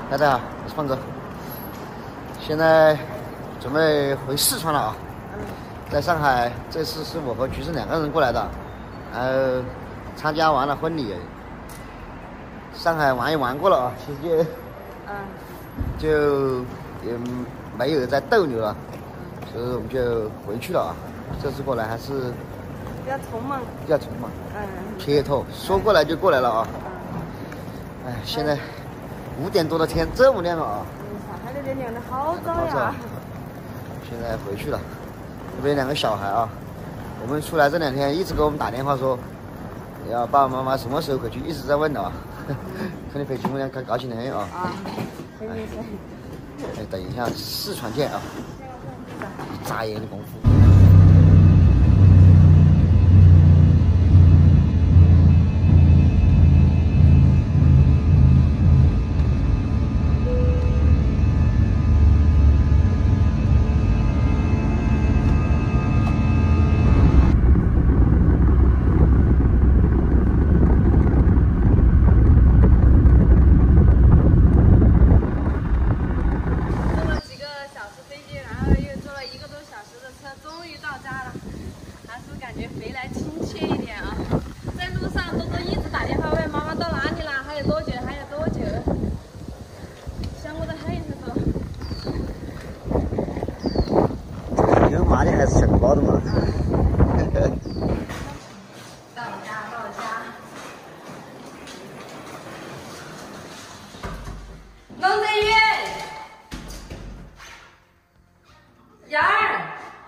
大家好，我是胖哥。现在准备回四川了啊。在上海，这次是我和橘子2个人过来的，然后参加完了婚礼。上海玩也玩过了啊，其实就也没有再逗留了，所以我们就回去了啊。这次过来还是比较匆忙， 撇头说过来就过来了啊。哎，现在5点多的天这么亮了啊！ 上海那边亮得好早呀。 现在回去了，这边2个小孩啊，我们出来这2天一直给我们打电话说，要爸爸妈妈什么时候回去，一直在问的啊。肯定回去我俩高兴得很啊。哎，等一下四川见啊！一眨眼的功夫。妈的还是想包的嘛。 到家。龙泽宇，燕儿，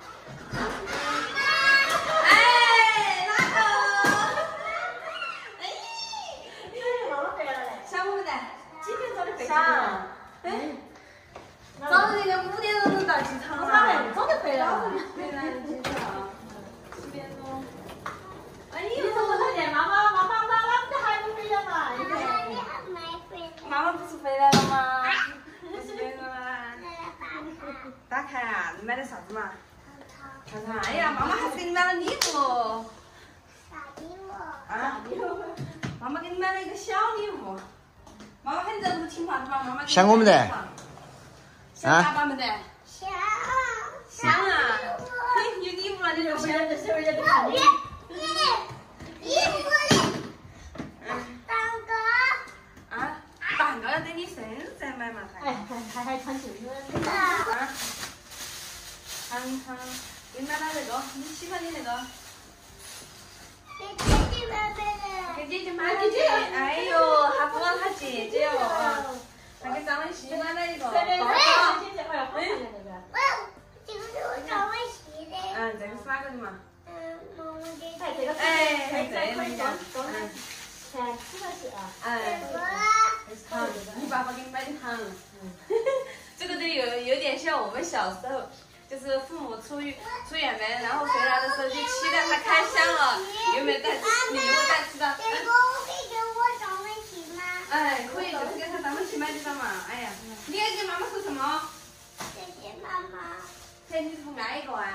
哎，哪个？哎，妈妈回来了嘞。想我们的？几点钟的飞机？想。早上那个5点钟就到机场了。早就回来了。回来了机场，7点钟。哎，你怎么看见妈妈不还不回来嘛？妈妈不是回来了吗？不是回来了吗？打开啊！你买的啥子嘛？看看，哎呀，妈妈还是给你买了礼物。啥礼物？啊？妈妈给你买了一个小礼物。妈妈看你在不是听话的吗？妈妈想我们的。 想爸爸们的。想啊！有礼物了，你就不要在手里头看。蛋糕要等你生日再买嘛。哎，还穿裙子。尝，给你买了这个，你喜欢的那个。给姐姐买了。给姐姐。哎呦，还不忘他姐姐哦。还给张文熙买了一个包包。这个是我张文熙的。这个是哪个的嘛？妈妈的。这个。哎，这个。吃的是啊。糖，你爸爸给你买的糖。这个都有点像我们小时候，就是父母出远门，然后回来的时候就期待他开箱了，有没有带礼物带吃的？这个我可以给我张文琪吗？哎，可以，就是给他张文琪买的嘛。哎呀，你要给妈妈说什么？谢谢妈妈。你不爱一个啊？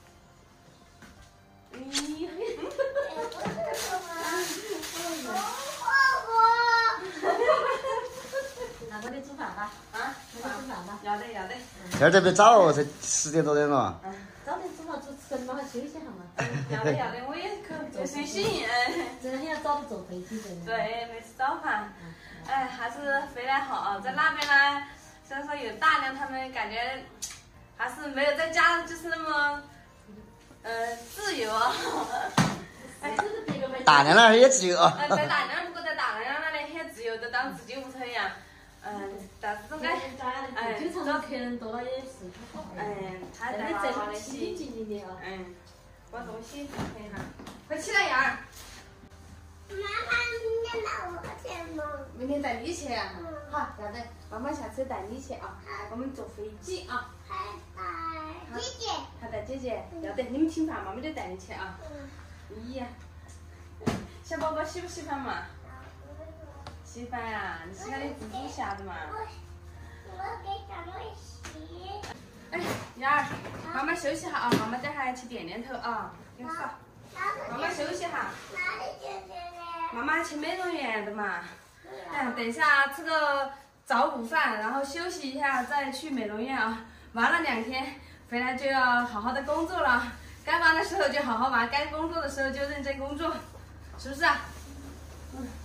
那我得煮饭吧。煮饭吧。要得。 今儿特别早，才10点多点了。 早点煮嘛，吃嘛，休息下嘛。要得，我也可睡醒。真的很要早点坐飞机的。对，没吃早饭。哎，还是回来好啊，在那边呢，虽然说有大量，他们感觉还是没有在家就是那么自由啊。 大娘那儿也自由啊。 在大娘，不过在大娘那里很自由的，当自己屋头一样。但是总感经常客人多也是。他带娃娃的洗。我东西看一下，快起来燕儿。妈妈，明天带我去吗？明天带你去啊？好，要得，妈妈下次带你去啊。我们坐飞机啊。还带姐姐。还带姐姐，要得，你们听话，妈妈就带你去啊。咦，小宝宝喜不喜欢嘛？喜欢呀，你喜欢的蜘蛛侠的嘛？我给张文熙。哎，燕儿，妈妈休息哈啊，妈妈等下要去店头啊，有事。妈妈休息哈。哪里姐姐呢？妈妈去美容院的嘛。等一下吃个早午饭，然后休息一下，再去美容院啊。玩了2天，回来就要好好的工作了。该玩的时候就好好玩，该工作的时候就认真工作，是不是啊？嗯。